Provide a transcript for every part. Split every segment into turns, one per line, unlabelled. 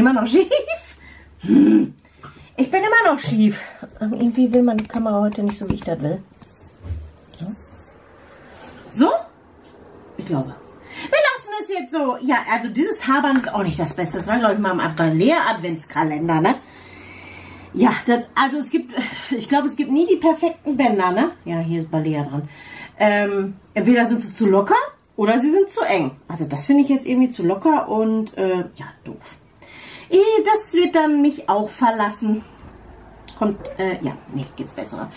immer noch schief. Ich bin immer noch schief. Irgendwie will meine Kamera heute nicht so, wie ich das will. So. So? Ich glaube. Wir lassen es jetzt so. Ja, also dieses Haarband ist auch nicht das Beste. Das war, glaube ich, mal im Balea-Adventskalender, ne? Ja, also es gibt, ich glaube, es gibt nie die perfekten Bänder, ne? Ja, hier ist Balea dran. Entweder sind sie zu locker oder sie sind zu eng. Also das finde ich jetzt irgendwie zu locker und, ja, doof. Das wird dann mich auch verlassen. Kommt, ja, nee, geht's besser.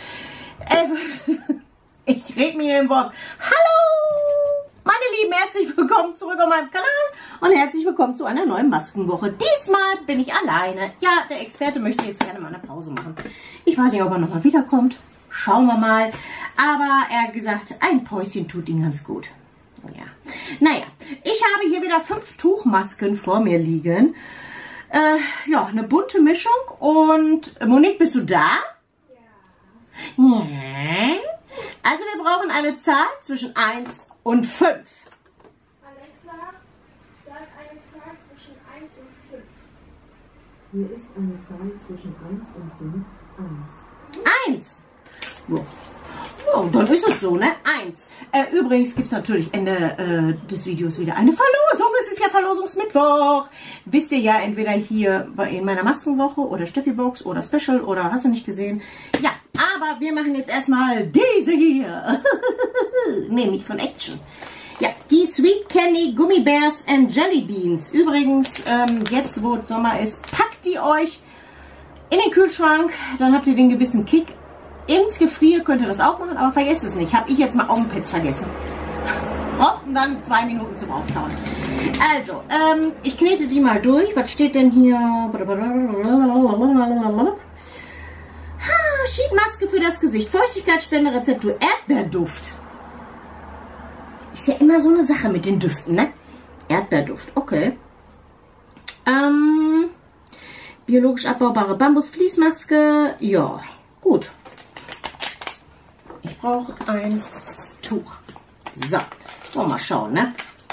Ich reg mir hier im Wort. Hallo, meine Lieben, herzlich willkommen zurück auf meinem Kanal und herzlich willkommen zu einer neuen Maskenwoche. Diesmal bin ich alleine. Ja, der Experte möchte jetzt gerne mal eine Pause machen. Ich weiß nicht, ob er nochmal wiederkommt. Schauen wir mal. Aber er hat gesagt, ein Päuschen tut ihm ganz gut. Ja. Naja, ich habe hier wieder 5 Tuchmasken vor mir liegen. Ja, eine bunte Mischung. Und Monique, bist du da? Ja. Ja. Also wir brauchen eine Zahl zwischen 1 und 5.
Alexa, sag eine Zahl zwischen 1 und 5.
Hier ist eine Zahl zwischen 1 und 5. 1.
1. So. Oh, dann ist es so, ne? 1. Übrigens gibt es natürlich Ende des Videos wieder eine Verlosung. Es ist ja Verlosungsmittwoch. Wisst ihr ja, entweder hier in meiner Maskenwoche oder Steffi-Box oder Special oder hast du nicht gesehen. Ja, aber wir machen jetzt erstmal diese hier. Nämlich von Action. Ja, die Sweet Candy Gummy Bears and Jelly Beans. Übrigens, jetzt wo Sommer ist, packt die euch in den Kühlschrank. Dann habt ihr den gewissen Kick. Ins Gefrier könnt ihr das auch machen, aber vergesst es nicht. Habe ich jetzt mal Augenpads vergessen. Brauchten dann 2 Minuten zum Auftauen. Also, ich knete die mal durch. Was steht denn hier? Sheetmaske für das Gesicht. Feuchtigkeitsspender Rezeptur. Erdbeerduft. Ist ja immer so eine Sache mit den Düften, ne? Erdbeerduft, okay. Biologisch abbaubare Bambusfließmaske. Ja, gut. Ich brauche ein Tuch. So, wollen wir mal schauen, ne?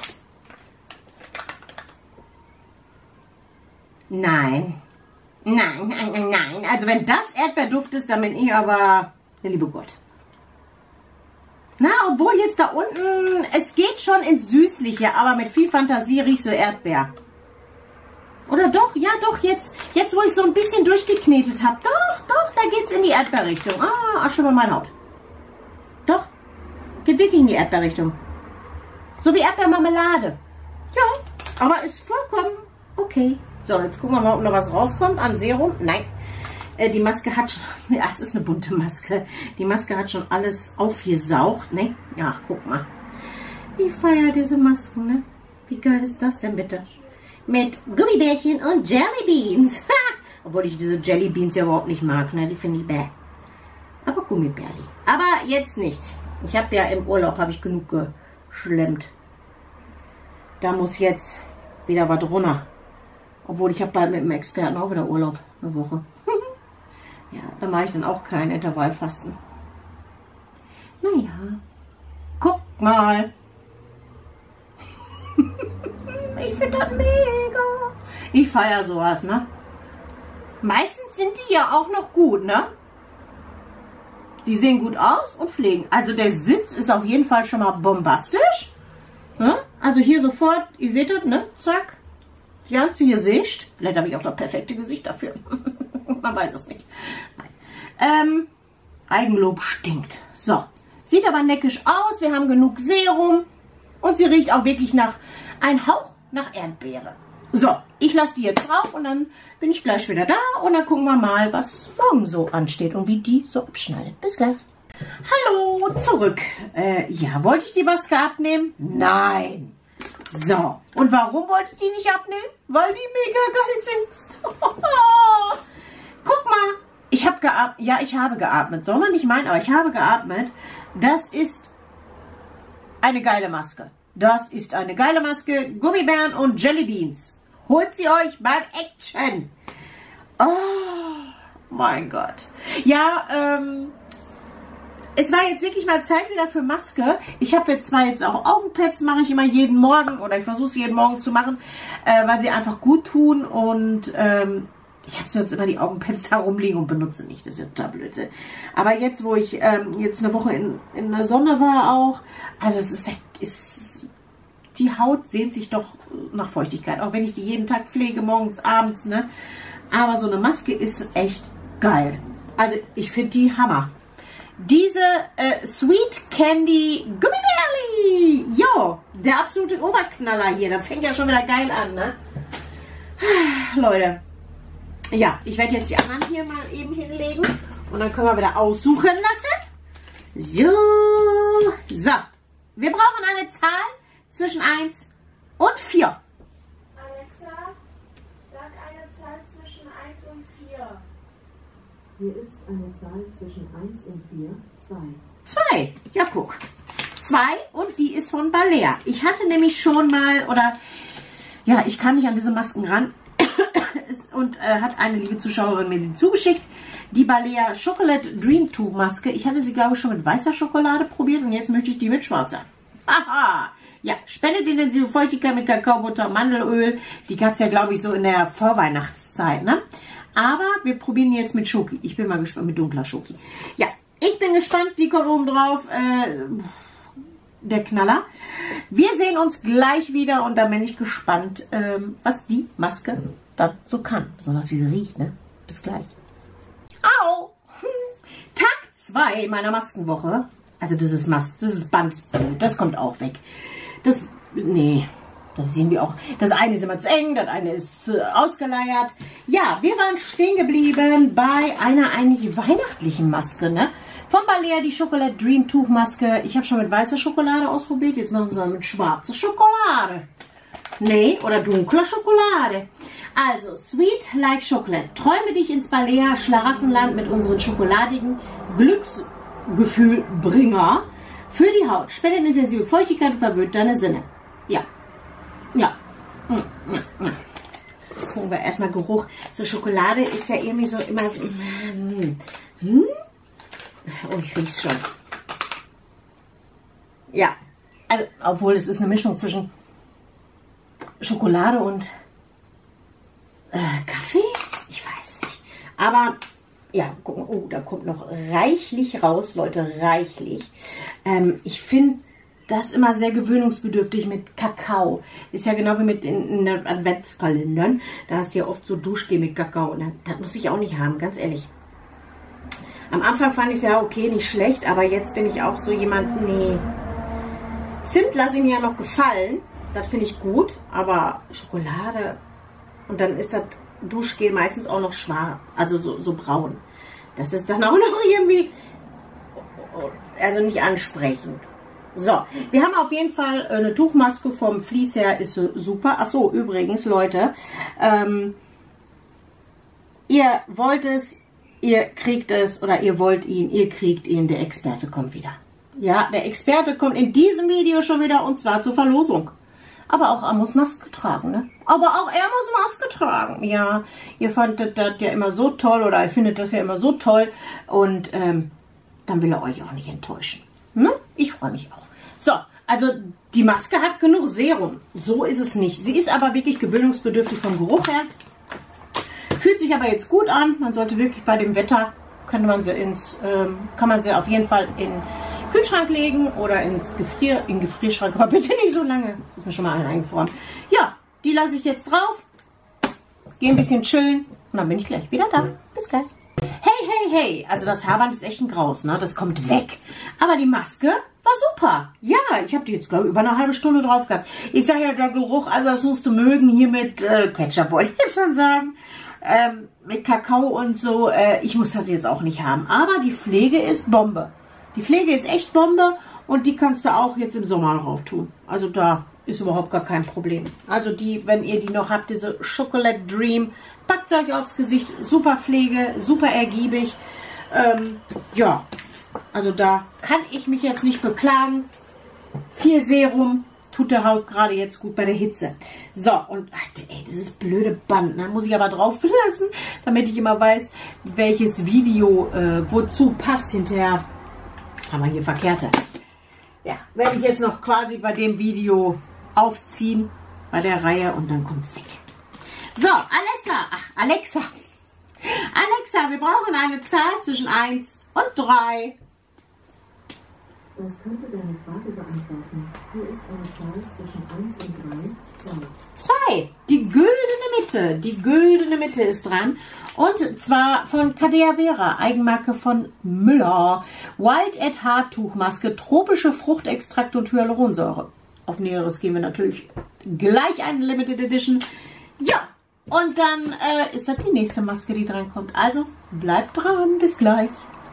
Nein. Nein, nein, nein, nein. Also wenn das Erdbeerduft ist, dann bin ich aber der liebe Gott. Na, obwohl jetzt da unten, es geht schon ins Süßliche, aber mit viel Fantasie riechst du Erdbeer. Oder doch? Ja, doch, jetzt wo ich so ein bisschen durchgeknetet habe. Doch, da geht's in die Erdbeerrichtung. Ah, Asche über meine Haut. Doch, geht wirklich in die Erdbeerrichtung. So wie Erdbeermarmelade. Ja, aber ist vollkommen okay. So, jetzt gucken wir mal, ob noch was rauskommt an Serum. Nein, die Maske hat schon, ja, es ist eine bunte Maske. Die Maske hat schon alles aufgesaugt, ne? Ja, guck mal. Ich feiere diese Masken, ne? Wie geil ist das denn bitte? Mit Gummibärchen und Jellybeans. Obwohl ich diese Jellybeans ja überhaupt nicht mag, ne? Die finde ich bäh. Aber Gummibärli. Aber jetzt nicht. Ich habe ja im Urlaub habe ich genug geschlemmt. Da muss jetzt wieder was runter. Obwohl ich habe bald mit dem Experten auch wieder Urlaub. Eine Woche. Ja, da mache ich dann auch kein Intervallfasten. Naja. Guck mal. Ich finde das mega. Ich feiere sowas, ne? Meistens sind die ja auch noch gut, ne? Die sehen gut aus und pflegen. Also der Sitz ist auf jeden Fall schon mal bombastisch. Ne? Also hier sofort, ihr seht das, ne? Zack. Die ganze Gesicht. Vielleicht habe ich auch das perfekte Gesicht dafür. Man weiß es nicht. Nein. Eigenlob stinkt. So. Sieht aber neckisch aus. Wir haben genug Serum. Und sie riecht auch wirklich nach ein Hauch nach Erdbeere. So, ich lasse die jetzt drauf und dann bin ich gleich wieder da und dann gucken wir mal, was morgen so ansteht und wie die so abschneidet. Bis gleich. Hallo, zurück. Ja, wollte ich die Maske abnehmen? Nein. So, und warum wollte ich die nicht abnehmen? Weil die mega geil sind. Guck mal, ich habe geatmet. Ja, ich habe geatmet. Soll man nicht meinen, aber ich habe geatmet. Das ist eine geile Maske. Das ist eine geile Maske. Gummibären und Jellybeans. Holt sie euch beim Action. Oh mein Gott. Ja, es war jetzt wirklich mal Zeit wieder für Maske. Ich habe jetzt zwar jetzt auch Augenpads, mache ich immer jeden Morgen oder ich versuche es jeden Morgen zu machen, weil sie einfach gut tun und ich habe sonst immer die Augenpads da rumliegen und benutze nicht. Das ist ja total Blödsinn. Aber jetzt, wo ich jetzt eine Woche in der Sonne war auch, also es ist die Haut sehnt sich doch nach Feuchtigkeit, auch wenn ich die jeden Tag pflege, morgens, abends, ne? Aber so eine Maske ist echt geil. Also ich finde die Hammer. Diese Sweet Candy Gummibärli. Jo, der absolute Oberknaller hier. Das fängt ja schon wieder geil an, ne? Leute. Ja, ich werde jetzt die anderen hier mal eben hinlegen. Und dann können wir wieder aussuchen lassen. So. So. Wir brauchen eine Zahl zwischen 1 und 4.
Alexa, sag eine Zahl zwischen 1 und 4.
Hier ist eine Zahl zwischen 1 und 4, 2.
2. Ja, guck. 2 und die ist von Balea. Ich hatte nämlich schon mal, oder ja, ich kann nicht an diese Masken ran. Und hat eine liebe Zuschauerin mir die zugeschickt. Die Balea Chocolate Dream Tuch Maske. Ich hatte sie, glaube ich, schon mit weißer Schokolade probiert und jetzt möchte ich die mit schwarzer. Haha. Ja, spendet intensive Feuchtigkeit mit Kakaobutter, Mandelöl. Die gab es ja, glaube ich, so in der Vorweihnachtszeit, ne? Aber wir probieren die jetzt mit Schoki. Ich bin mal gespannt, mit dunkler Schoki. Ja, ich bin gespannt. Die kommt oben drauf. Der Knaller. Wir sehen uns gleich wieder und da bin ich gespannt, was die Maske dann so kann. Besonders wie sie riecht, ne? Bis gleich. Au! Tag 2 meiner Maskenwoche. Also das ist Bandsblöd. Das kommt auch weg. Nee, das sehen wir auch. Das eine ist immer zu eng, das eine ist ausgeleiert. Ja, wir waren stehen geblieben bei einer eigentlich weihnachtlichen Maske, ne? Von Balea die Chocolate Dream Tuch Maske. Ich habe schon mit weißer Schokolade ausprobiert. Jetzt machen wir es mal mit schwarzer Schokolade. Nee, oder dunkler Schokolade. Also, Sweet Like Chocolate. Träume dich ins Balea Schlaraffenland mit unseren schokoladigen Glücksgefühlbringer für die Haut. Spendet intensive Feuchtigkeit und verwöhnt deine Sinne. Ja. Ja. Gucken wir erstmal Geruch. So Schokolade ist ja irgendwie so immer so. Oh, ich riech's schon. Ja. Also, obwohl es ist eine Mischung zwischen Schokolade und Kaffee? Ich weiß nicht. Aber ja, gucken, oh, da kommt noch reichlich raus, Leute, reichlich. Ich finde das immer sehr gewöhnungsbedürftig mit Kakao. Ist ja genau wie mit in den Adventskalendern. Da hast du ja oft so Duschgel mit Kakao. Und das muss ich auch nicht haben, ganz ehrlich. Am Anfang fand ich es ja okay, nicht schlecht, aber jetzt bin ich auch so jemand, nee. Zimt lasse ich mir ja noch gefallen. Das finde ich gut, aber Schokolade und dann ist das Duschgel meistens auch noch schwarz, also so braun. Das ist dann auch noch irgendwie, also nicht ansprechend. So, wir haben auf jeden Fall eine Tuchmaske vom Vlies her, ist so super. Ach so, übrigens, Leute, ihr wollt es, ihr kriegt es oder ihr wollt ihn, ihr kriegt ihn, der Experte kommt wieder. Ja, der Experte kommt in diesem Video schon wieder und zwar zur Verlosung. Aber auch er muss Maske tragen, ne? Aber auch er muss Maske tragen. Ja, ihr fandet das ja immer so toll oder ihr findet das ja immer so toll. Und dann will er euch auch nicht enttäuschen. Ne? Ich freue mich auch. So, also die Maske hat genug Serum. So ist es nicht. Sie ist aber wirklich gewöhnungsbedürftig vom Geruch her. Fühlt sich aber jetzt gut an. Man sollte wirklich bei dem Wetter, kann man sie auf jeden Fall in Kühlschrank legen oder in Gefrierschrank, aber bitte nicht so lange. Ist mir schon mal eingefroren. Ja, die lasse ich jetzt drauf. Gehe ein bisschen chillen und dann bin ich gleich wieder da. Bis gleich. Hey, hey, hey. Also das Haarband ist echt ein Graus, ne? Das kommt weg. Aber die Maske war super. Ja, ich habe die jetzt, glaube ich, über eine halbe Stunde drauf gehabt. Ich sage ja, der Geruch, also das musst du mögen hier mit Ketchup, wollte ich jetzt schon sagen. Mit Kakao und so. Ich muss das jetzt auch nicht haben. Aber die Pflege ist Bombe. Die Pflege ist echt Bombe und die kannst du auch jetzt im Sommer drauf tun. Also da ist überhaupt gar kein Problem. Also die, wenn ihr die noch habt, diese Chocolate Dream, packt euch aufs Gesicht. Super Pflege, super ergiebig. Ja, also da kann ich mich jetzt nicht beklagen. Viel Serum tut der Haut gerade jetzt gut bei der Hitze. So, und ey, dieses blöde Band, ne, muss ich aber drauf lassen, damit ich immer weiß, welches Video wozu passt hinterher. haben wir hier verkehrte. Ja, werde ich jetzt noch quasi bei dem Video aufziehen, bei der Reihe, und dann kommt es weg. So, Alexa, wir brauchen eine Zahl zwischen 1 und 3.
Das könnte deine Frage beantworten. Hier ist eine Zahl zwischen 1 und 3, 2.
2. Die güldene Mitte ist dran. Und zwar von Cadea Vera, Eigenmarke von Müller. Wild at Heart Tuchmaske, tropische Fruchtextrakt und Hyaluronsäure. Auf Näheres gehen wir natürlich gleich, eine Limited Edition. Ja, und dann ist das die nächste Maske, die dran kommt. Also bleibt dran, bis gleich.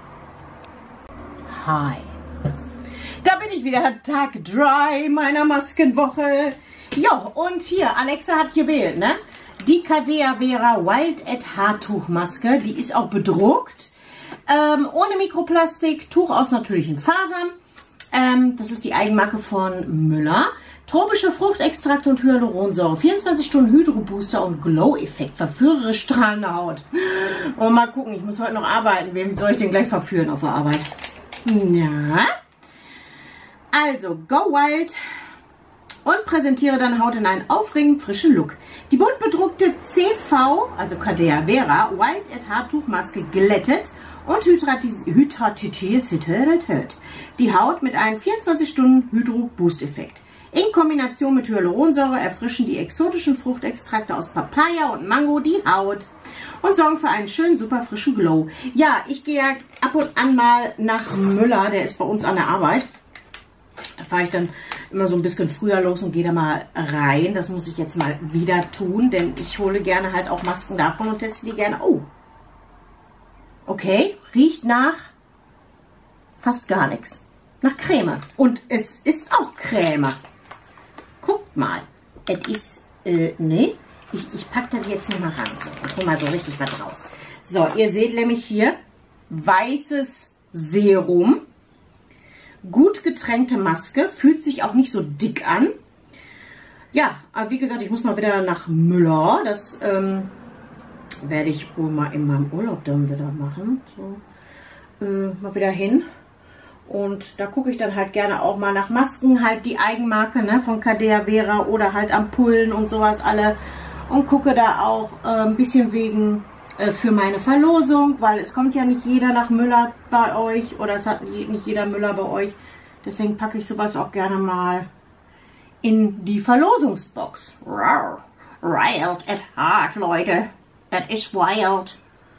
Hi. Da bin ich wieder, Tag 3 meiner Maskenwoche. Jo, und hier, Alexa hat gewählt, ne? Die Cadea Vera Wild at Heart Tuchmaske, die ist auch bedruckt. Ohne Mikroplastik, Tuch aus natürlichen Fasern. Das ist die Eigenmarke von Müller. Tropische Fruchtextrakt und Hyaluronsäure. 24 Stunden Hydro-Booster und Glow-Effekt. Verführerisch strahlende Haut. Und mal gucken, ich muss heute noch arbeiten. Wem soll ich denn gleich verführen auf der Arbeit? Ja. Also, go wild und präsentiere deine Haut in einen aufregend frischen Look. Die bunt bedruckte CV, also Cadea Vera, Wild at Heart Tuchmaske glättet und hydratisiert die Haut mit einem 24-Stunden-Hydro-Boost-Effekt. In Kombination mit Hyaluronsäure erfrischen die exotischen Fruchtextrakte aus Papaya und Mango die Haut und sorgen für einen schönen, super frischen Glow. Ja, ich gehe ja ab und an mal nach Müller, der ist bei uns an der Arbeit. Da fahre ich dann immer so ein bisschen früher los und gehe da mal rein. Das muss ich jetzt mal wieder tun, denn ich hole gerne halt auch Masken davon und teste die gerne. Oh, okay, riecht nach fast gar nichts. Nach Creme. Und es ist auch Creme. Guckt mal. Es ist, nee, ich packe das jetzt nochmal ran. So, und hol mal so richtig was raus. So, ihr seht nämlich hier weißes Serum. Gut getränkte Maske, fühlt sich auch nicht so dick an. Ja, aber wie gesagt, ich muss mal wieder nach Müller. Das werde ich wohl mal in meinem Urlaub dann wieder machen. So, mal wieder hin. Und da gucke ich dann halt gerne auch mal nach Masken, halt die Eigenmarke, ne, von Cadea Vera oder halt Ampullen und sowas alle. Und gucke da auch ein bisschen wegen für meine Verlosung, weil es kommt ja nicht jeder nach Müller bei euch oder es hat nicht jeder Müller bei euch. Deswegen packe ich sowas auch gerne mal in die Verlosungsbox. Wild at Heart, Leute. Das ist wild.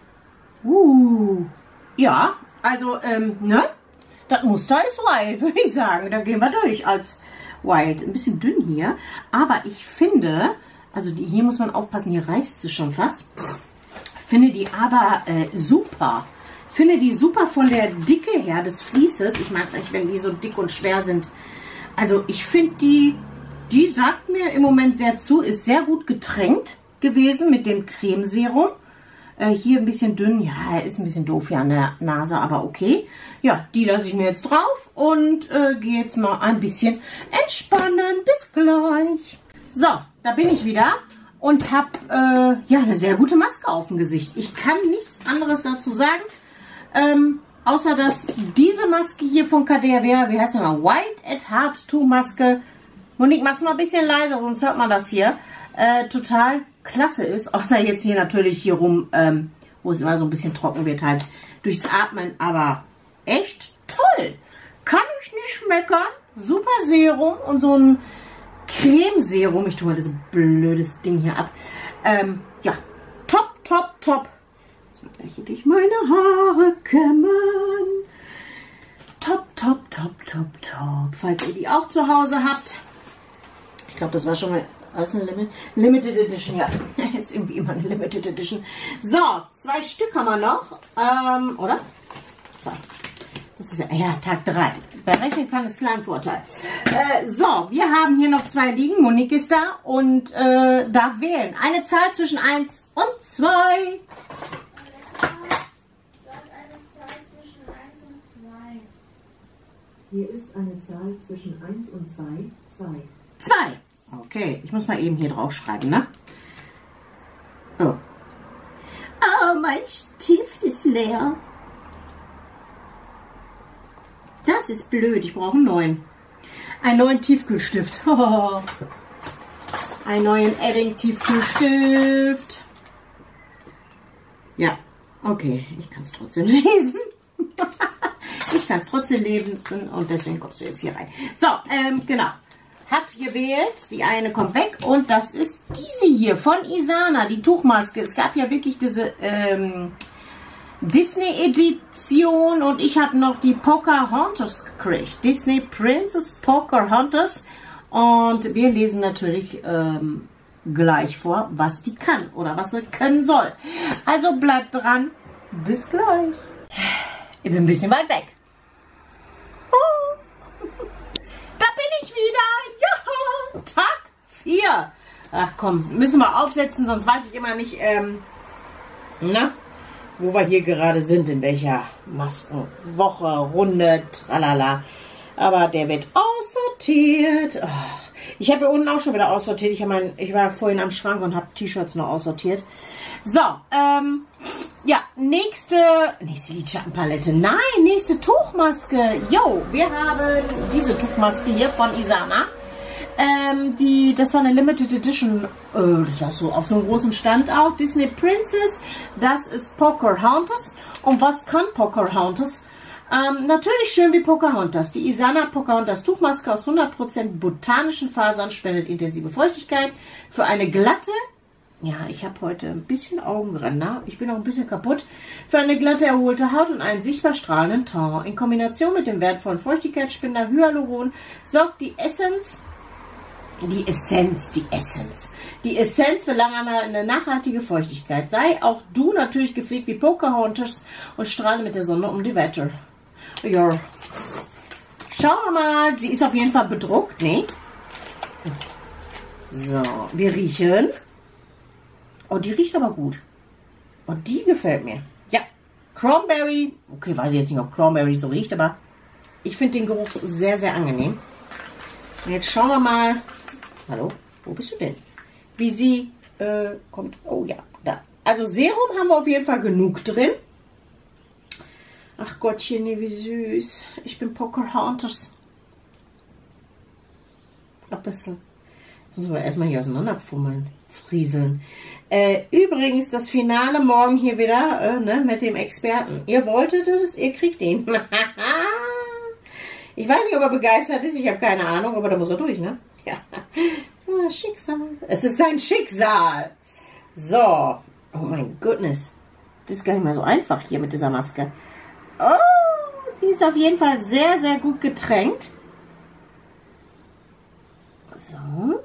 Ja, also, ne? Das Muster ist wild, würde ich sagen. Da gehen wir durch als wild. Ein bisschen dünn hier. Aber ich finde, also hier muss man aufpassen, hier reißt sie schon fast. Finde die aber super. Finde die super von der Dicke her des Vlieses. Ich mag nicht, wenn die so dick und schwer sind. Also ich finde die sagt mir im Moment sehr zu. Ist sehr gut getränkt gewesen mit dem Cremeserum. Hier ein bisschen dünn. Ja, ist ein bisschen doof hier an der Nase, aber okay. Ja, die lasse ich mir jetzt drauf und gehe jetzt mal ein bisschen entspannen. Bis gleich. So, da bin ich wieder. Und habe ja eine sehr gute Maske auf dem Gesicht. Ich kann nichts anderes dazu sagen, außer dass diese Maske hier von Cadea Vera, wie heißt sie mal, Wild at Heart Tuchmaske, Monique, mach's mal ein bisschen leiser, sonst hört man das hier, total klasse ist. Außer jetzt hier natürlich hier rum, wo es immer so ein bisschen trocken wird halt durchs Atmen, aber echt toll. Kann ich nicht meckern. Super Serum und so ein Cremeserum. Ich tue mal das blödes Ding hier ab. Ja, top, top, top. Jetzt mal gleich hier durch meine Haare kämmen. Top, top, top, top, top. Falls ihr die auch zu Hause habt. Ich glaube, das war schon mal alles eine Limited Edition. Ja, jetzt irgendwie immer eine Limited Edition. So, 2 Stück haben wir noch. Oder? 2. Das ist ja Tag 3. Wer rechnen kann, ist klein Vorteil. So, wir haben hier noch 2 liegen. Monique ist da und darf wählen. Eine Zahl zwischen 1 und 2.
Eine Zahl zwischen 1 und 2.
Hier ist eine Zahl zwischen 1 und 2. 2.
2. Okay, ich muss mal eben hier drauf schreiben, ne? Oh. Oh, mein Stift ist leer. Das Das ist blöd. Ich brauche einen neuen. Einen neuen Tiefkühlstift. Einen neuen Edding-Tiefkühlstift. Ja, okay. Ich kann es trotzdem lesen. Ich kann es trotzdem lesen und deswegen kommst du jetzt hier rein. So, genau. Hat gewählt. Die eine kommt weg und das ist diese hier von Isana, die Tuchmaske. Es gab ja wirklich diese Disney-Edition und ich habe noch die Pocahontas gekriegt. Disney Princess Pocahontas. Und wir lesen natürlich gleich vor, was die kann oder was sie können soll. Also bleibt dran. Bis gleich. Ich bin ein bisschen weit weg. Oh. Da bin ich wieder. Ja, Tag 4. Ach komm, müssen wir aufsetzen, sonst weiß ich immer nicht, wo wir hier gerade sind, in welcher Maskenwoche, Runde, tralala. Aber der wird aussortiert. Oh. Ich habe hier unten auch schon wieder aussortiert. Ich war vorhin am Schrank und habe T-Shirts noch aussortiert. So, ja, nächste Lidschattenpalette. Nein, nächste Tuchmaske. Jo, wir haben diese Tuchmaske hier von Isana. Das war eine Limited Edition. Das war so auf so einem großen Stand auch. Disney Princess. Das ist Pocahontas. Und was kann Pocahontas? Natürlich schön wie Pocahontas. Die Isana Pocahontas Tuchmaske aus 100% botanischen Fasern spendet intensive Feuchtigkeit für eine glatte, ja, ich habe heute ein bisschen Augenränder, ich bin auch ein bisschen kaputt, für eine glatte, erholte Haut und einen sichtbar strahlenden Ton. In Kombination mit dem wertvollen Feuchtigkeitsspender Hyaluron sorgt die Essenz für lange nachhaltige Feuchtigkeit. Sei auch du natürlich gepflegt wie Pocahontas und strahle mit der Sonne um die Wette. Ja. Schauen wir mal. Sie ist auf jeden Fall bedruckt, ne? So, wir riechen. Oh, die riecht aber gut. Oh, die gefällt mir. Ja, Cranberry. Okay, weiß ich jetzt nicht, ob Cranberry so riecht, aber ich finde den Geruch sehr, sehr angenehm. Und jetzt schauen wir mal. Hallo, wo bist du denn? Wie sie kommt. Oh ja, da. Also Serum haben wir auf jeden Fall genug drin. Ach Gottchen, nee, wie süß. Ich bin Pocahontas. Ein bisschen. Jetzt müssen wir erstmal hier auseinanderfummeln, frieseln. Übrigens, das Finale morgen hier wieder, mit dem Experten. Ihr wolltet es, ihr kriegt ihn. Ich weiß nicht, ob er begeistert ist, ich habe keine Ahnung, aber da muss er durch, ne? Ja. Ja, Schicksal. Es ist sein Schicksal. So. Oh mein Goodness. Das ist gar nicht mal so einfach hier mit dieser Maske. Oh, sie ist auf jeden Fall sehr, sehr gut getränkt. So.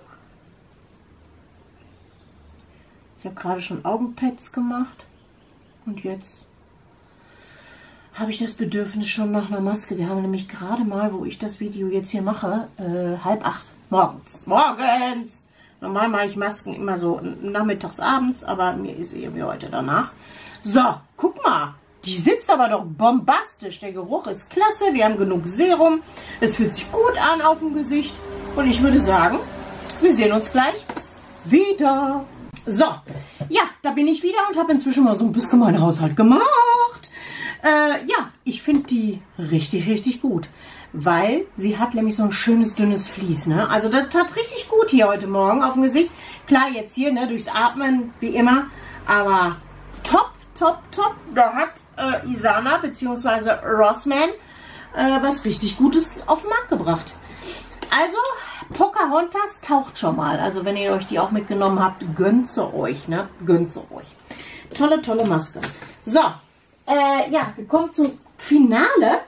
Ich habe gerade schon Augenpads gemacht. Und jetzt habe ich das Bedürfnis schon nach einer Maske. Wir haben nämlich gerade mal, wo ich das Video jetzt hier mache, 7:30 morgens. Morgens! Normal mache ich Masken immer so nachmittags, abends, aber mir ist irgendwie heute danach. So, guck mal. Die sitzt aber doch bombastisch. Der Geruch ist klasse. Wir haben genug Serum. Es fühlt sich gut an auf dem Gesicht. Und ich würde sagen, wir sehen uns gleich wieder. So, ja, da bin ich wieder und habe inzwischen mal so ein bisschen meinen Haushalt gemacht. Ja, ich finde die richtig, richtig gut. Weil sie hat nämlich so ein schönes, dünnes Vlies, ne? Also das tat richtig gut hier heute Morgen auf dem Gesicht. Klar, jetzt hier, ne, durchs Atmen, wie immer. Aber top, top, top. Da hat Isana bzw. Rossmann was richtig Gutes auf den Markt gebracht. Also, Pocahontas taucht schon mal. Also, wenn ihr euch die auch mitgenommen habt, gönnt sie euch, ne? Gönnt sie euch. Tolle, tolle Maske. So, ja, wir kommen zum Finale.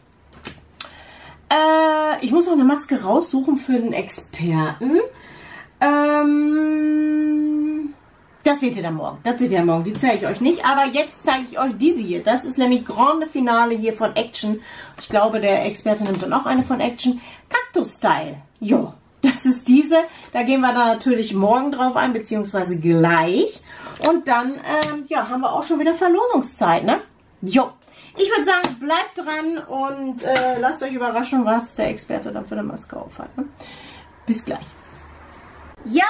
Ich muss noch eine Maske raussuchen für den Experten. Das seht ihr dann morgen. Das seht ihr dann morgen. Die zeige ich euch nicht. Aber jetzt zeige ich euch diese hier. Das ist nämlich Grande Finale hier von Action. Ich glaube, der Experte nimmt dann auch eine von Action. Cactus Style. Jo, das ist diese. Da gehen wir dann natürlich morgen drauf ein, beziehungsweise gleich. Und dann, ja, haben wir auch schon wieder Verlosungszeit, ne? Jo. Ich würde sagen, bleibt dran und lasst euch überraschen, was der Experte dann für eine Maske aufhat. Ne? Bis gleich. Ja,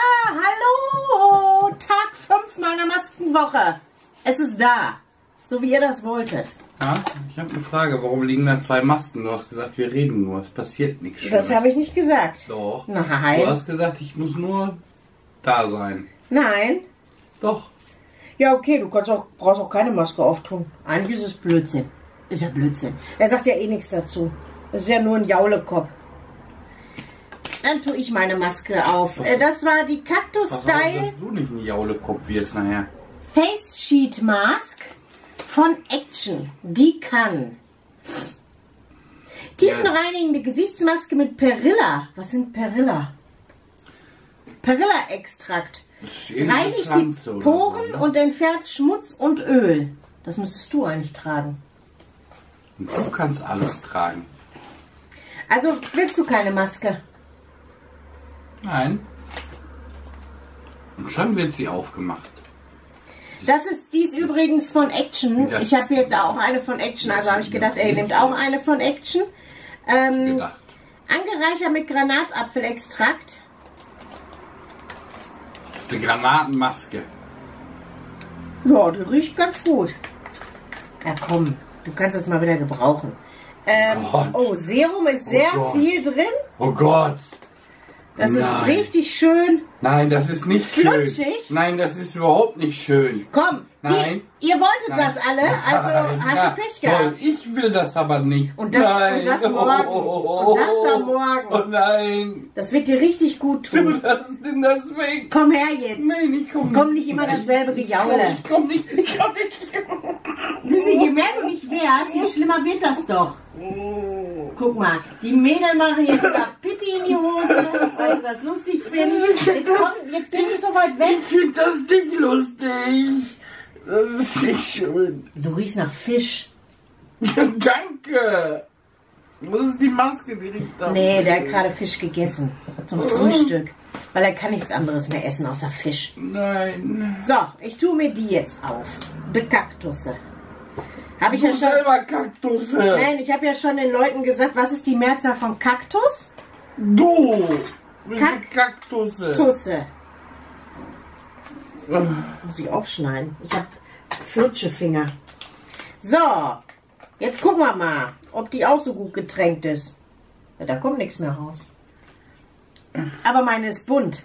hallo! Tag 5 meiner Maskenwoche. Es ist da. So wie ihr das wolltet.
Ja, ich habe eine Frage. Warum liegen da 2 Masken? Du hast gesagt, wir reden nur. Es passiert nichts Schlimmes.
Das habe ich nicht gesagt.
Doch.
Nein.
Du hast gesagt, ich muss nur da sein.
Nein.
Doch.
Ja, okay, du brauchst auch keine Maske auftun. Eigentlich ist es Blödsinn. Ist ja Blödsinn. Er sagt ja eh nichts dazu. Das ist ja nur ein Jaulekopf. Dann tue ich meine Maske auf. Das war die Cactus Style
Dass du nicht ein Jaulekopf wirst nachher.
Face Sheet Mask von Action. Die kann tiefenreinigende Gesichtsmaske mit Perilla. Was sind Perilla? Perilla-Extrakt. Reinigt die Poren und entfernt Schmutz und Öl. Das müsstest du eigentlich tragen.
Und du kannst alles tragen.
Also willst du keine Maske?
Nein. Und schon wird sie aufgemacht.
Die ist übrigens von Action.
Das-
Ich habe jetzt auch eine von Action, also habe ich gedacht, er nimmt auch eine von Action.
Gedacht.
Angereichert mit Granatapfelextrakt.
Das ist eine Granatenmaske.
Ja, die riecht ganz gut. Ja komm, du kannst es mal wieder gebrauchen.
Gott.
Oh, Serum ist sehr
Gott.
viel drin.
Oh Gott.
Das ist
Nein.
richtig schön.
Nein, das ist nicht
Flutschig?
schön. Nein, das ist überhaupt nicht schön.
Komm,
Nein.
ihr wolltet
Nein.
das alle, also
Nein.
hast
Ja,
du Pech
toll.
gehabt.
Ich will das aber nicht.
Und das-
nein.
und das morgens. Und das am Morgen.
Oh nein.
Das wird dir richtig gut
Du
tun.
lass denn das weg.
Komm her jetzt.
Nein, ich komm nicht.
Komm nicht immer
Nein.
dasselbe Gejaule.
Ich komm nicht.
Je mehr du nicht wärst, je schlimmer wird das doch. Guck mal, die Mädel machen jetzt da Pipi in die Hose, weil sie das lustig finden. Jetzt geh nicht so weit weg.
Ich finde das nicht lustig. Das ist nicht schön.
Du riechst nach Fisch.
Danke. Was ist die Maske, die riecht da?
Nee, der hat gerade Fisch gegessen. Zum Frühstück. Weil er kann nichts anderes mehr essen außer Fisch.
Nein.
So, ich tue mir die jetzt auf. Die Kaktusse. Habe ich
Du
ja schon.
selber Kaktusse.
Nein, ich habe ja schon den Leuten gesagt, was ist die Mehrzahl von Kaktus?
Du bist eine Kaktusse.
Tusse. Muss ich aufschneiden. Ich habe Flutschefinger. So, jetzt gucken wir mal, ob die auch so gut getränkt ist. Ja, da kommt nichts mehr raus. Aber meine ist bunt.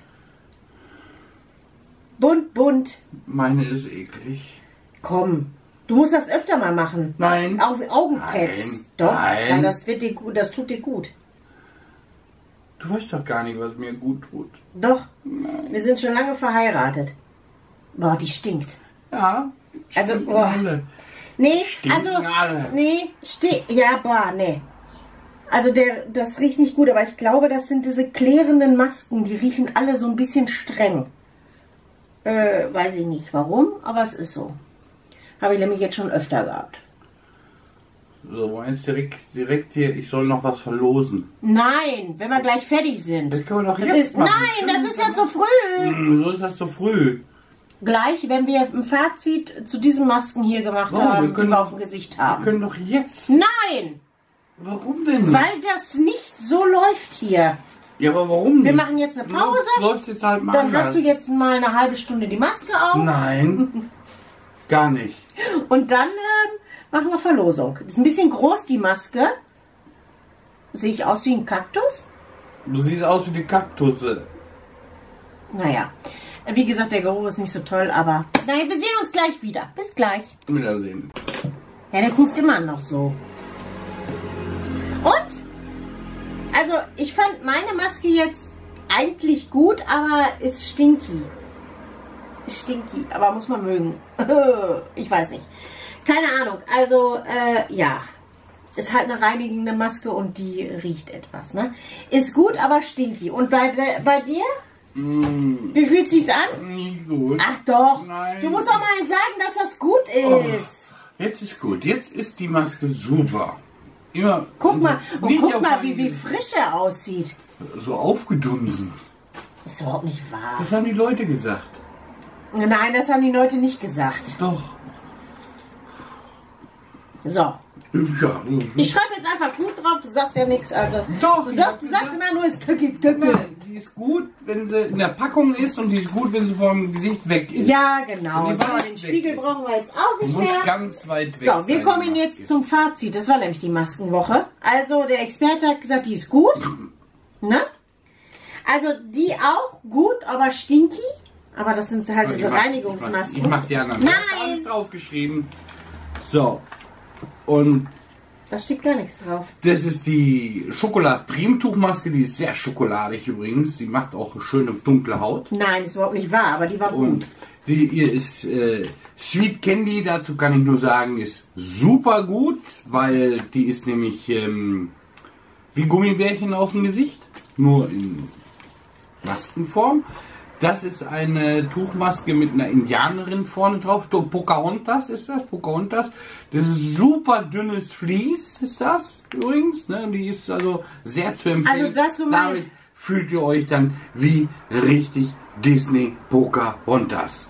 Bunt, bunt.
Meine ist eklig.
Komm, du musst das öfter mal machen.
Nein.
Auf Augenpads.
Nein.
Doch,
Nein.
weil das wird dir gut, das tut dir gut.
Du weißt doch gar nicht, was mir gut tut.
Doch,
Nein.
wir sind schon lange verheiratet. Boah, die stinkt.
Ja.
Also,
stinken
boah.
alle.
Nee,
Stinken
also,
alle.
nee, ja, boah, nee. Also das riecht nicht gut, aber ich glaube, das sind diese klärenden Masken, die riechen alle so ein bisschen streng. Weiß ich nicht warum, aber es ist so. Habe ich nämlich jetzt schon öfter gehabt.
So, wollen wir jetzt direkt hier, ich soll noch was verlosen.
Nein, wenn wir gleich fertig sind.
Das können wir doch
Das
jetzt
ist,
machen.
nein, das ist ja zu früh.
So ist das so früh.
Gleich, wenn wir ein Fazit zu diesen Masken hier gemacht
So,
haben,
wir können-
die wir auf dem Gesicht
Wir
haben.
können doch jetzt.
Nein,
Warum denn nicht?
weil das nicht so läuft hier.
Ja, aber warum nicht?
Wir machen jetzt eine Pause.
Läuft jetzt halt mal
Dann
anders.
hast du jetzt mal eine halbe Stunde die Maske auf
Nein, gar nicht.
und dann machen wir Verlosung. Ist ein bisschen groß, die Maske. Sehe ich aus wie ein Kaktus?
Du siehst aus wie die Kaktusse.
Naja, wie gesagt, der Geruch ist nicht so toll, aber naja, wir sehen uns gleich wieder. Bis gleich.
Wiedersehen.
Ja, der guckt immer noch so. Und? Also, ich fand meine Maske jetzt eigentlich gut, aber ist stinky. Ist stinky, aber muss man mögen. Ich weiß nicht. Keine Ahnung. Also, ja. Ist halt eine reinigende Maske und die riecht etwas, ne? Ist gut, aber stinky. Und bei dir? Wie fühlt sich's an?
Nicht gut.
Ach doch.
Nein.
Du musst doch mal sagen, dass das gut ist.
Jetzt ist gut. Jetzt ist die Maske super. Immer.
Guck mal, und
nicht
guck
auf
mal,
mein
wie
Gesicht.
frisch er aussieht.
So aufgedunsen.
Das ist überhaupt nicht wahr.
Das haben die Leute gesagt.
Nein, das haben die Leute nicht gesagt.
Doch.
So,
Ja.
ich schreibe jetzt einfach gut drauf, du sagst ja nichts, also.
Doch,
Du
ich hab
sagst immer nur, es kacke, es kacke.
die ist gut, wenn sie in der Packung ist und die ist gut, wenn sie vom Gesicht weg ist.
Ja, genau.
Wenn die
So,
weit
den
weg
Spiegel
ist.
brauchen wir jetzt auch
Die
nicht
muss
mehr.
ganz weit weg
So, wir
sein,
kommen
die
jetzt
Maske.
zum Fazit. Das war nämlich die Maskenwoche. Also, der Experte hat gesagt, die ist gut. Ne? Also, die auch gut, aber stinky. Aber das sind halt diese Reinigungsmasken.
Ich mach die anderen.
Nein!
Ich hab alles draufgeschrieben. So. Und
Da steht gar nichts drauf.
das ist die Schokolad-Primtuchmaske. Die ist sehr schokoladig übrigens. Die macht auch schöne dunkle Haut.
Nein, ist überhaupt nicht wahr, aber die war
Und
gut.
die hier ist Sweet Candy. Dazu kann ich nur sagen, ist super gut, weil die ist nämlich wie Gummibärchen auf dem Gesicht. Nur in Maskenform. Das ist eine Tuchmaske mit einer Indianerin vorne drauf. Pocahontas ist das. Pocahontas. Das ist super dünnes Vlies, ist das übrigens. Ne? Die ist also sehr zu empfehlen.
Also das so mein-
Damit fühlt ihr euch dann wie richtig Disney Pocahontas.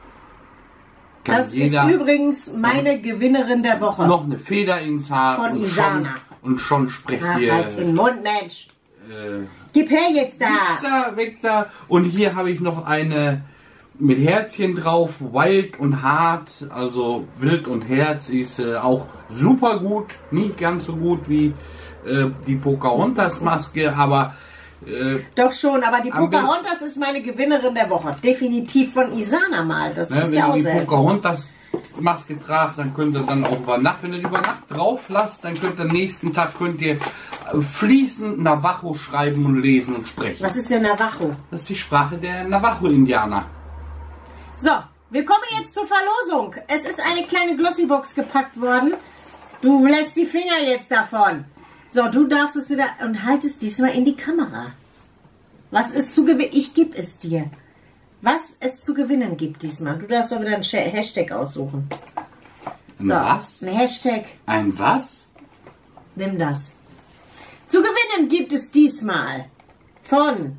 Kann
Das ist
jeder
übrigens meine Gewinnerin der Woche.
noch eine Feder ins Haar
Von
und
Isana.
schon sprecht
Ach,
ihr
halt den Mund, Mensch.
äh,
Gib her jetzt
Weg
da.
da, weg da. Und hier habe ich noch eine mit Herzchen drauf, wild und hart, also wild und Herz ist auch super gut, nicht ganz so gut wie die Pocahontas Maske, aber
Doch schon, aber die
Am
Pocahontas ist meine Gewinnerin der Woche. Definitiv von Isana mal. Das
ne,
ist
wenn
ja
ihr
auch
die
selten.
Pocahontas Maske tragt, dann könnt ihr dann auch über Nacht, wenn ihr die über Nacht drauf lasst, dann könnt ihr am nächsten Tag fließend Navajo schreiben und lesen und sprechen.
Was ist denn Navajo?
Das ist die Sprache der Navajo-Indianer.
So, wir kommen jetzt zur Verlosung. Es ist eine kleine Glossybox gepackt worden. Du lässt die Finger jetzt davon. So, du darfst es wieder und halt es diesmal in die Kamera. Was ist zu gewinnen? Ich gebe es dir. Was es zu gewinnen gibt diesmal. Du darfst auch wieder einen Hashtag aussuchen.
Ein
So,
was?
ein Hashtag.
Ein was?
Nimm das. Zu gewinnen gibt es diesmal von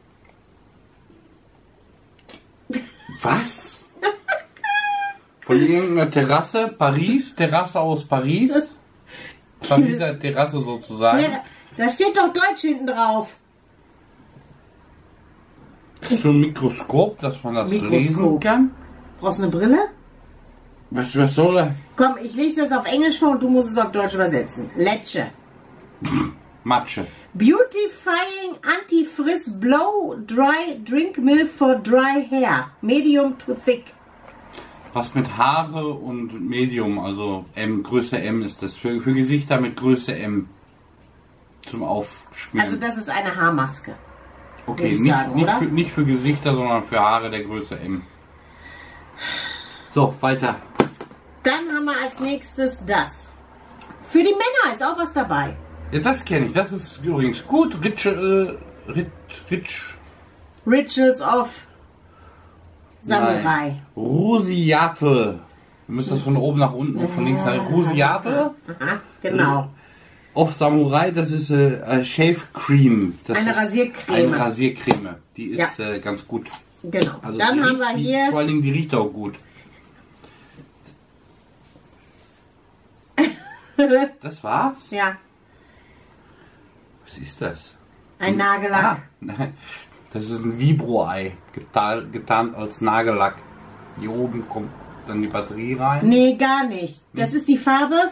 Was? Von irgendeiner Terrasse, Terrasse aus Paris. Pariser Terrasse sozusagen.
Ja, da steht doch Deutsch hinten drauf.
Ist so ein Mikroskop, dass man das
Mikroskop.
lesen kann.
Brauchst du eine Brille?
Was soll er?
Komm, ich lese das auf Englisch vor und du musst es auf Deutsch übersetzen. Lecce.
Matsche.
Beautifying Anti-Frizz Blow Dry Drink Milk for Dry Hair. Medium to thick.
Was mit Haare und Medium, also M, Größe M ist das. Für Gesichter mit Größe M. Zum Aufschmieren.
Also das ist eine Haarmaske.
okay,
würde ich sagen, oder?
nicht für Gesichter, sondern für Haare der Größe M. So, weiter.
Dann haben wir als nächstes das. Für die Männer ist auch was dabei.
Ja, das kenne ich. Das ist übrigens gut.
Rituals of Samurai.
Nein. Rosiate. Du müsst das von oben nach unten, von links nach Rosiate.
Aha, genau.
Auf Samurai, das ist Shave Cream. Das
Eine
ist
Rasiercreme.
Eine Rasiercreme. Die ist ganz gut.
Genau.
Also
Dann
die
haben wir
riecht-
hier
Vor allen Dingen, die riecht auch gut. Das war's?
ja,
Was ist das?
ein Nagellack.
Ah, nein. Das ist ein Vibro-Ei. Getarnt als Nagellack. Hier oben kommt dann die Batterie rein.
Nee, gar nicht. Das ist die Farbe.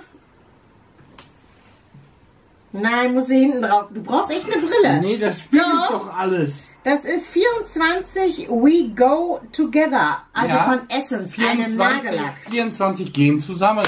Nein, muss sie hinten drauf. Du brauchst echt eine Brille.
Nee, das spiegelt
Doch.
doch alles.
Das ist 24 We Go Together. Also
Ja.
von Essence. Einen Nagellack.
24 gehen zusammen.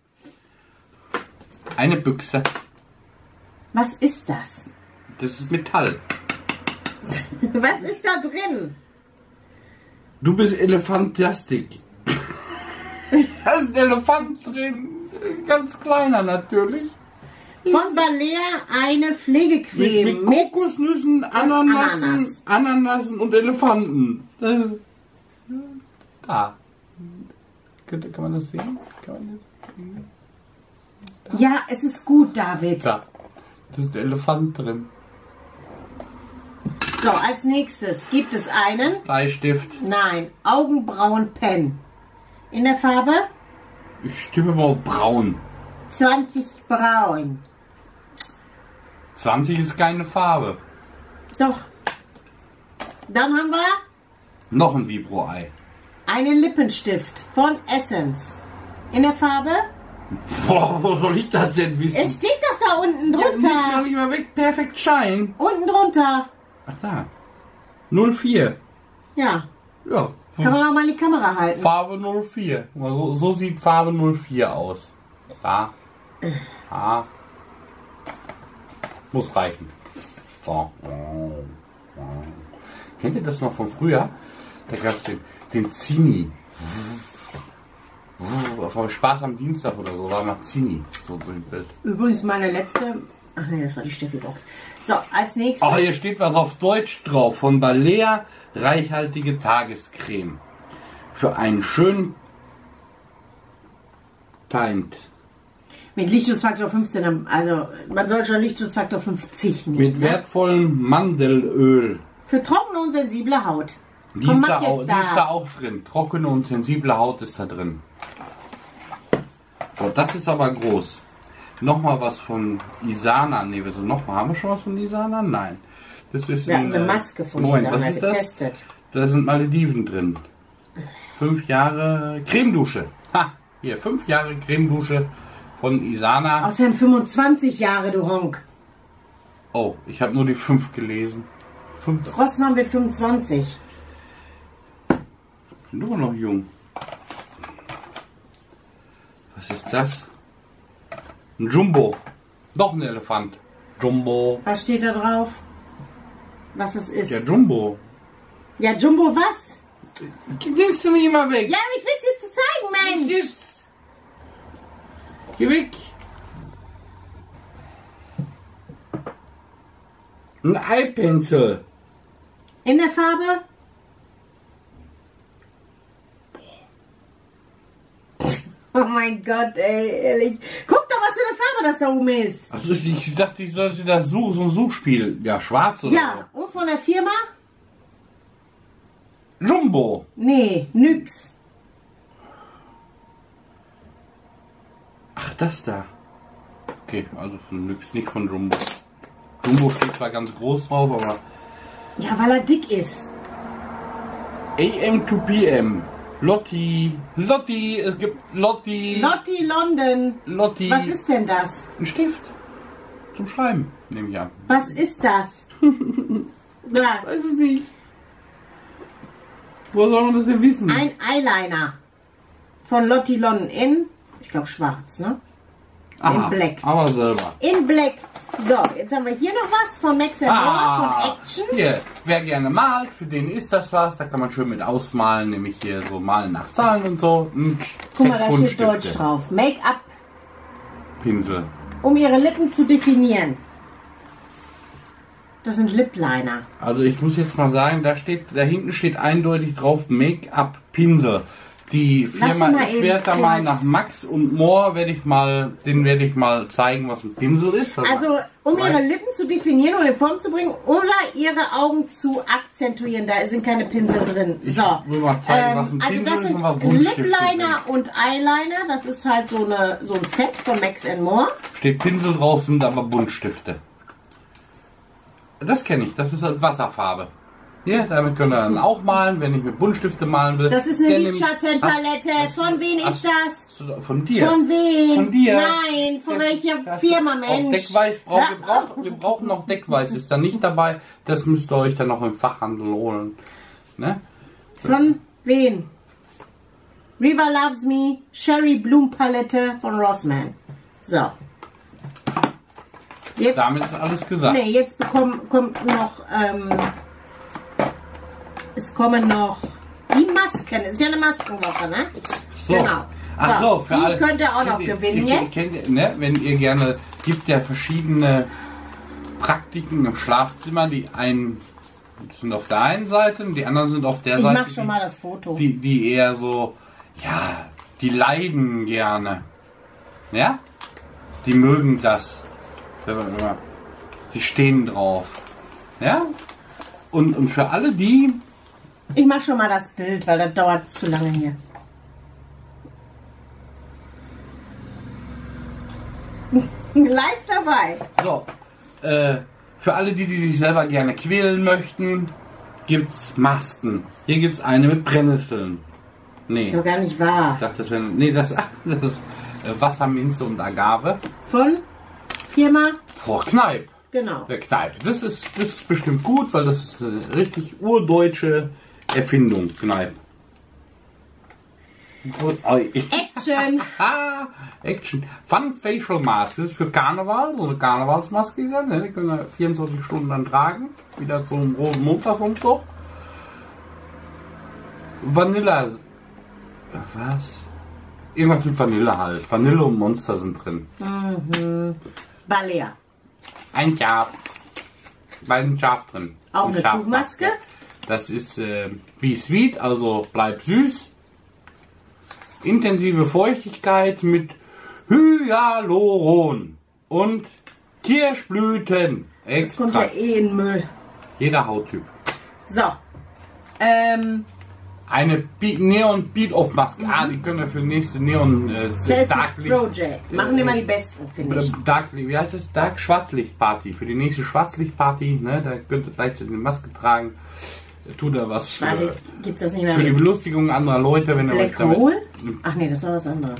Eine Büchse.
Was ist das?
Das ist Metall.
Was ist da drin?
Du bist Elefantastik. Da ist ein Elefant drin. Ganz kleiner natürlich.
Von Balea eine Pflegecreme.
Mit Kokosnüssen, Ananassen und Elefanten. Da. Kann man das sehen?
Ja, es ist gut, David.
Da. Da ist der Elefant drin.
So, als nächstes gibt es einen,
Bleistift.
nein, Augenbrauenpen. In der Farbe
Ich stimme mal auf braun.
20 braun.
20 ist keine Farbe.
Doch, Dann haben wir
Noch ein Vibro-Ei.
einen Lippenstift von Essence. In der Farbe?
Boah, wo soll ich das denn wissen?
Es steht doch da unten
Ja, muss ich noch
drunter.
nicht mal weg. Perfect Shine.
Unten drunter.
Ach da. 04.
Ja.
Ja.
Kann man auch mal in die Kamera halten.
Farbe 04. So sieht Farbe 04 aus. Da. Ah. Muss reichen. So. Kennt ihr das noch von früher? Da gab es den Zini. Vom Spaß am Dienstag oder so war mal Zini. So ein Bild.
Übrigens meine letzte... Ach nee, das war die Steffi-Box. So, als nächstes...
Oh, hier steht was auf Deutsch drauf. Von Balea reichhaltige Tagescreme. Für einen schönen Teint.
Mit Lichtschutzfaktor 15, also man soll schon Lichtschutzfaktor 50 nehmen.
Mit wertvollem Mandelöl.
Für trockene und sensible Haut.
Die
Komm,
ist,
mach
da auch,
jetzt
die ist da auch drin. Trockene und sensible Haut ist da drin. So, das ist aber groß. Nochmal was von Isana. Ne, nochmal. Haben wir schon was von Isana? Nein. Das ist
Wir hatten eine Maske von
Moment,
Isana
was ist das?
getestet.
Da sind Malediven drin. 5 Jahre Cremedusche. Ha, hier, 5 Jahre Cremedusche von Isana.
Außerdem 25 Jahre, du Honk.
Oh, ich habe nur die 5 gelesen. 5.
Rossmann wird 25.
Bin immer noch jung. Was ist das? Ein Jumbo. Doch ein Elefant. Jumbo.
Was steht da drauf? Was es ist?
Ja, Jumbo.
Ja, Jumbo was?
Gehst du mich immer weg?
Ja, aber ich will es dir zeigen, Mensch.
Jetzt. Geh weg. Ein Eye-Pencil.
In der Farbe? Oh mein Gott, ey, ehrlich. Guck doch, was für eine Farbe das da oben ist.
Also ich dachte, ich sollte das so ein Suchspiel. Ja, schwarz oder
Ja, und von der Firma?
so. Jumbo.
Nee, nix.
Ach, das da. Okay, also von nix, nicht von Jumbo. Jumbo steht zwar ganz groß drauf, aber
Ja, weil er dick ist.
AM to PM. Lotti, es gibt Lotti.
Lotti London.
Lotti.
Was ist denn das?
Ein Stift. Zum Schreiben, nehme ich an.
Was ist das? Ja,
Weiß es nicht. Wo soll man das denn wissen?
ein Eyeliner. Von Lotti London in, ich glaube schwarz, ne?
Aha,
in Black.
aber selber.
In Black. So, jetzt haben wir hier noch was von Max More, von Action.
Hier, wer gerne malt, für den ist das was. Da kann man schön mit ausmalen, nämlich hier so malen nach Zahlen und so.
Guck mal, da steht Deutsch drauf. Make-up,
Pinsel.
um ihre Lippen zu definieren. Das sind Lip-Liner.
Also ich muss jetzt mal sagen, da hinten steht eindeutig drauf Make-up Pinsel. Die Firma,
mal
ich
eben
werde da mal
kurz.
nach Max und More werde ich mal zeigen, was ein Pinsel ist.
Also, um ihre Lippen zu definieren und in Form zu bringen oder ihre Augen zu akzentuieren. Da sind keine Pinsel drin.
Ich
So.
will mal zeigen, was ein
Also
Pinsel
das
ist und was
sind
Buntstifte
Lip-Liner und Eyeliner. Das ist halt so ein Set von Max More.
Steht Pinsel drauf, sind aber Buntstifte. Das kenne ich, das ist halt Wasserfarbe. Hier, damit können wir dann auch malen, wenn ich mit Buntstifte malen will.
Das ist eine
Der nimmt-
Lidschattenpalette.
Hast-
Von wem ist
hast-
das?
Von dir.
Von wem?
Von dir.
Nein, von welcher
Das-
Firma,
Auch
Mensch?
Deckweiß
Ja.
wir brauchen noch Deckweiß, ist da nicht dabei. Das müsst ihr euch dann noch im Fachhandel holen. Ne?
Von wem? Riva Loves Me, Sherry Bloom Palette von Rossmann. So. Jetzt,
Damit ist alles gesagt.
nee, jetzt kommt noch, es kommen noch die Masken. Es ist ja eine Maskenwoche, ne?
So.
Genau.
Ach so, für
die
alle.
könnt ihr auch noch
Kennt ihr-
gewinnen
kennt-
jetzt.
kennt ihr, ne? Wenn ihr gerne, gibt ja verschiedene Praktiken im Schlafzimmer, die einen sind auf der einen Seite und die anderen sind auf der
Ich
Seite.
mach schon mal das Foto.
Die eher so, ja, die leiden gerne. Ja? Die mögen das. Die stehen drauf. Ja? Und für alle die,
Ich mach schon mal das Bild, weil das dauert zu lange hier. Live dabei.
so, für alle die sich selber gerne quälen möchten, gibt's Masken. Hier gibt's eine mit Brennnesseln. Nee.
Ist doch gar nicht wahr.
Ich dachte, das wäre. Nee, das ist Wasserminze und Agave.
Von Firma?
Vor Kneipp.
Genau.
Der Kneipp. Das ist bestimmt gut, weil das ist eine richtig urdeutsche Erfindung, Kneipp.
Action!
Action. Fun Facial Mask. Das ist für Karneval, so eine Karnevalsmaske ist das, ne? Die können wir 24 Stunden dann tragen. Wieder zu einem roten Montag und so. Vanilla. Was? Irgendwas mit Vanille halt. Vanille und Monster sind drin.
Balea.
Ein Schaf. Ein Schaf drin.
Auch eine Tuchmaske.
Das ist Be Sweet, also bleib süß. Intensive Feuchtigkeit mit Hyaluron und Kirschblüten.
Das kommt ja eh in Müll.
Jeder Hauttyp.
So.
Eine Neon Beat-Off Maske. Die können wir für die nächste Neon
Selfie Project. Machen immer die besten, finde ich.
Wie heißt es? Dark Schwarzlicht Party. Für die nächste Schwarzlicht-Party, ne? Da könnt ihr gleich eine Maske tragen. Tut er was für,
gibt's das nicht mehr
für die Belustigung anderer Leute, wenn ihr euch
Black
damit.
Hole? Ach nee, das war was anderes.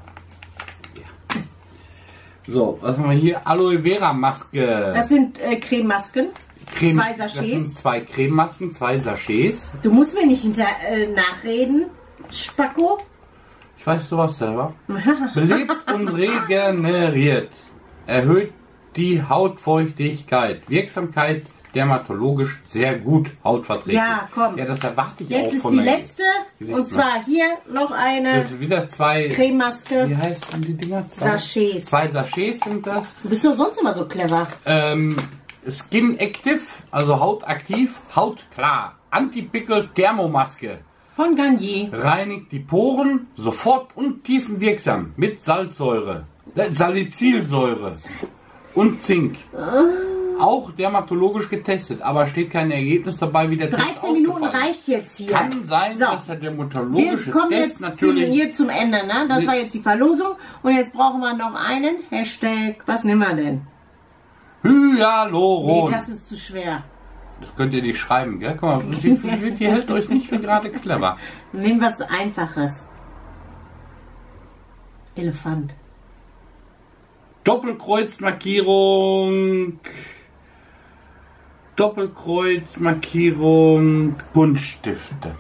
So, was haben wir hier? Aloe Vera Maske.
Das sind Crememasken. 2
Das sind
Sachets.
2 Crememasken, 2 Sachets.
Du musst mir nicht nachreden, Spacko.
Ich weiß sowas selber. Belebt und regeneriert. Erhöht die Hautfeuchtigkeit. Wirksamkeit dermatologisch sehr gut hautverträglich.
Ja, komm.
Ja, das erwarte ich
Jetzt
auch
ist
von
die
der
letzte.
Gesichtsmaske.
Und zwar hier noch eine
Jetzt wieder 2.
Crememaske.
Wie heißen die Dinger?
Sachets.
2 Sachets sind das.
Du bist doch sonst immer so clever.
Skin Active, also hautaktiv, hautklar. Anti-Pickel Thermomaske.
Von Garnier.
Reinigt die Poren sofort und tiefenwirksam mit Salzsäure, Salicylsäure und Zink. Auch dermatologisch getestet, aber steht kein Ergebnis dabei, wie der Test
13 Minuten
ausgefallen ist.
reicht jetzt hier.
Kann sein,
So.
dass der
Wir
dermatologische
kommen
Test
jetzt
natürlich...
hier zum Ende, ne? Das war jetzt die Verlosung. Und jetzt brauchen wir noch einen Hashtag. Was nehmen wir denn?
Hyaluron.
Nee, das ist zu schwer.
Das könnt ihr nicht schreiben, gell? Guck mal, die hält euch nicht für gerade clever.
Nehmen wir was Einfaches. Elefant.
Doppelkreuzmarkierung, Buntstifte.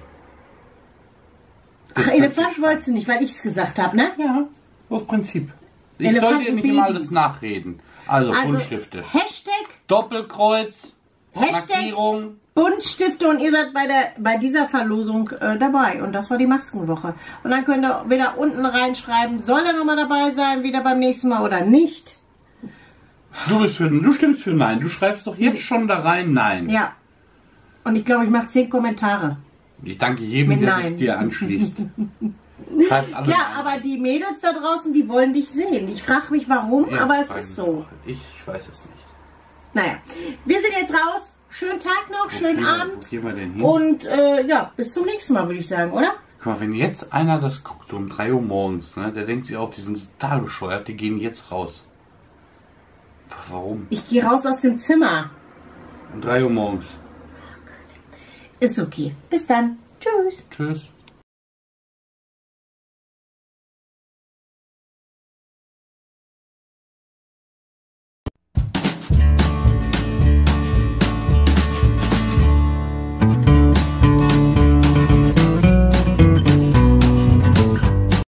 Ach, Elefant wolltest du nicht, weil ich es gesagt habe, ne?
Ja, das Prinzip. Ich soll dir nicht immer alles nachreden. Also Buntstifte.
Hashtag
Doppelkreuz,
Hashtag
Markierung.
Buntstifte und ihr seid bei dieser Verlosung dabei. Und das war die Maskenwoche. Und dann könnt ihr wieder unten reinschreiben, soll er nochmal dabei sein, wieder beim nächsten Mal oder nicht.
Du stimmst für Nein. Du schreibst doch jetzt schon da rein Nein.
Ja. Und ich glaube, ich mache 10 Kommentare.
Ich danke jedem,
Mit
der
Nein.
sich dir anschließt. Schreibt alle
Ja,
Nein.
aber die Mädels da draußen, die wollen dich sehen. Ich frage mich warum,
Ja,
aber es
weiß
ist
ich
so.
auch. Ich weiß es nicht.
Naja, wir sind jetzt raus. Schönen Tag noch, schönen Abend.
Wo gehen wir denn hin?
Und ja, bis zum nächsten Mal, würde ich sagen, oder?
Guck mal, wenn jetzt einer das guckt, so um 3 Uhr morgens, ne, der denkt sich auch, die sind total bescheuert, die gehen jetzt raus. Warum?
Ich gehe raus aus dem Zimmer.
Um 3 Uhr morgens.
Ist okay. Bis dann. Tschüss.
Tschüss.